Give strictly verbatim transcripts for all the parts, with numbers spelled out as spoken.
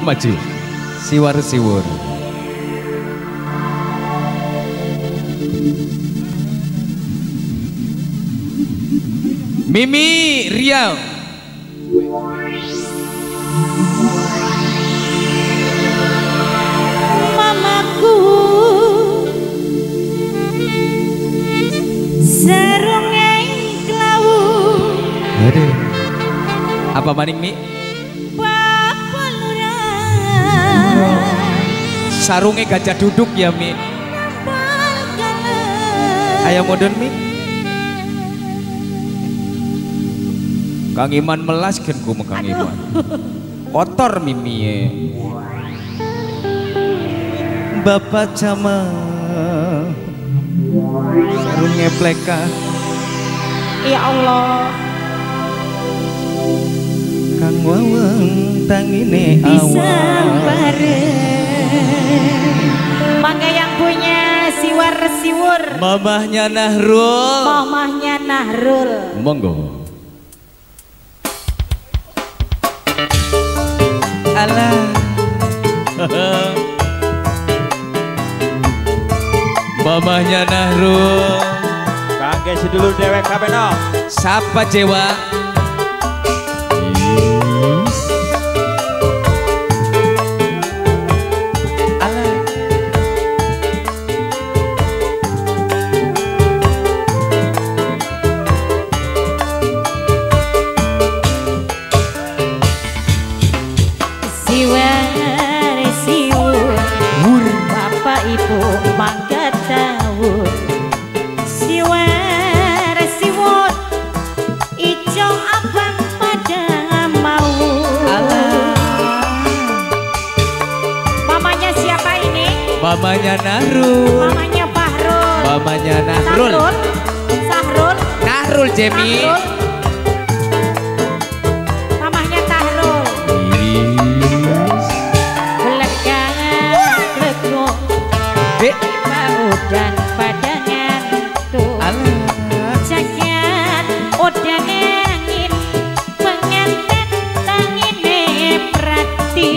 maju. Siwar siwur. Mimi Riau. Mamaku sarunge klawu. Aduh. Apa maning Mi? Bapak lurah. Sarunge gajah duduk ya Mi. Ayo modern Mi. Kang Iman melas kan ku Kang Iman. Kotor Mimi ye. Bapak Cama sarungnya pleka. Ya Allah. Kang Wawang tangine bisa awal. bareng. Mangga yang punya siwar siwur. Mamahnya Nahrul. Mamahnya Nahrul. Monggo. Alah. Mamahnya Nahrul. Kangge sedulur dewek kabeh. Sapa Jewa? Alah. Siwar siwur. Bapak ibu mangga tawur. Siwar siwur. Ijo abang pada mau. Mamanya siapa ini? Mamanya Nahrul. Mamanya Fahrul. Mamanya Nahrul. Sahrul. Sahrul. Nahrul Jemi. Sahrul. Mamanya Tahrul. Belegang legok. Dek. Bau dan padangan tuh. Alah. Jagat udan angin pengantin tangine prati.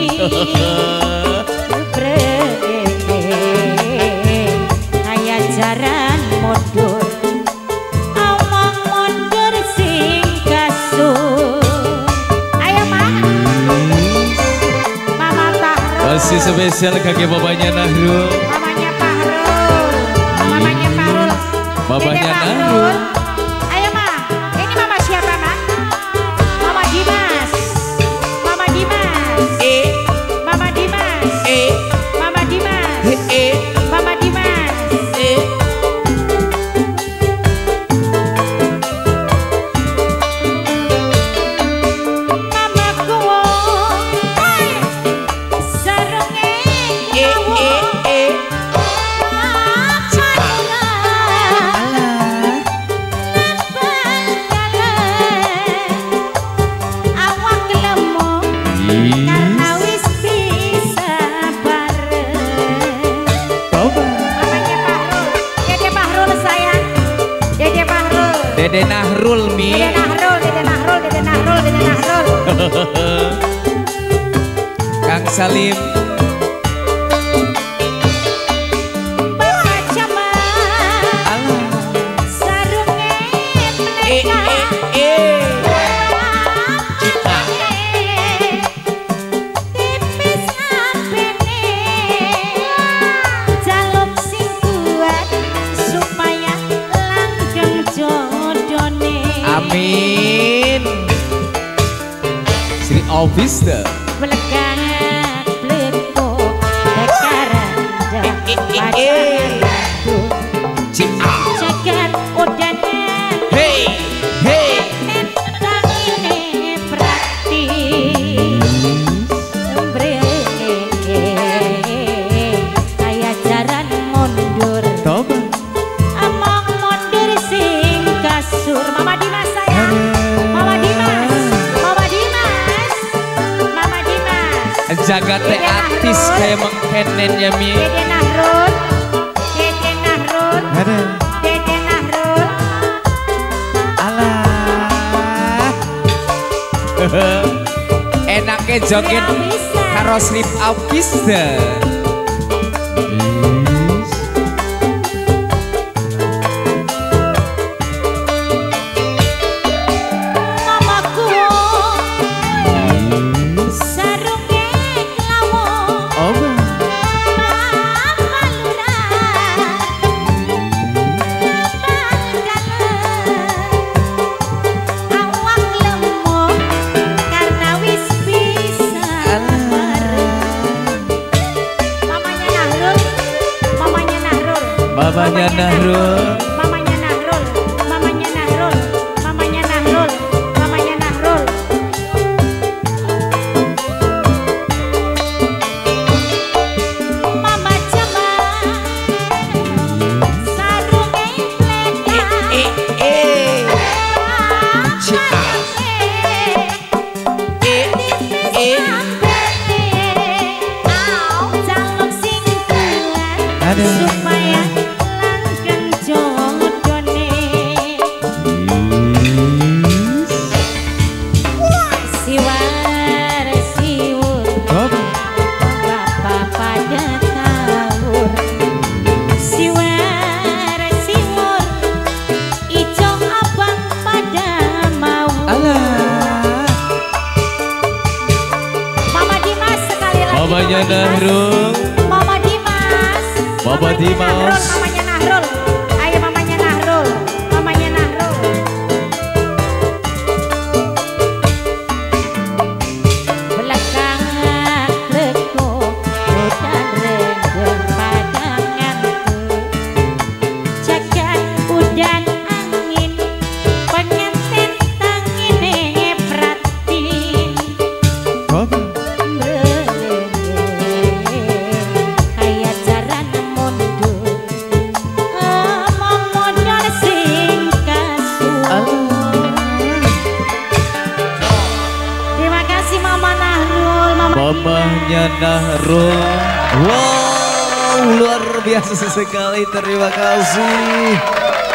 Kayak jaran mundur, omong mundur sing kasur. Ayo Mak, Mama Fahrul. Masih spesial kaki babanya Nahrul. Mamanya Fahrul, mamanya Fahrul, Mamanya Dede Nahrul. Ayo Ma, ini mama siapa Ma? Mama Dimas, Mama Dimas, Eh, Mama Dimas, eh, Mama Dimas, eh, eh, Mama Dimas. eh. Mamaku, hai, sarunge klawu. Awak lemu karena wis bisa bareng. Mamanya Fahrul, Dede Fahrul sayang, Dede Fahrul, Dede Nahrul Mi. Dede Nahrul, Dede Nahrul, Dede Nahrul, Dede Nahrul. Kang Salim. Bapak Cama, Alah. sarunge Eh, pleka. eh, eh. Cita. Tipis apene, jaluk sing kuat supaya langgeng jodone. Amin. Sri Office dah. Belegang blekok dekaran dan Eh, eh, eh, eh. padangan tuh. Cita. Jagat udanan Hey, hey. tangine prati. Sembreke kaya jaran mundur, Toba. among mundur sing kasur. Mama Dimas sayang, Mama Dimas, Mama Dimas, Mama Dimas. Jaga teh artis kayak mengkenen ya Mi. Dede Nahrul, Dede Nahrul, Ada. Dede Nahrul. Alah. Enaknya ngejokin karo Slip Abis dah. Mamanya Nahrul, mamanya Nahrul, mamanya Nahrul, mamanya Nahrul, mamanya Nahrul. Mama Jamal, sarunge plekat. Eh eh Cita. Eh eh calon sing kuat supaya Mamanya Nahrul, Mama Dimas, Mama Dimas, mamanya Nahrul, ayo mamanya Nahrul, mamanya Nahrul. Belakang leko, udan renggeng padanganku, jagat udan angin, pengantin tangine pratin. Mamanya Nahrul. Wow, luar biasa sekali, terima kasih.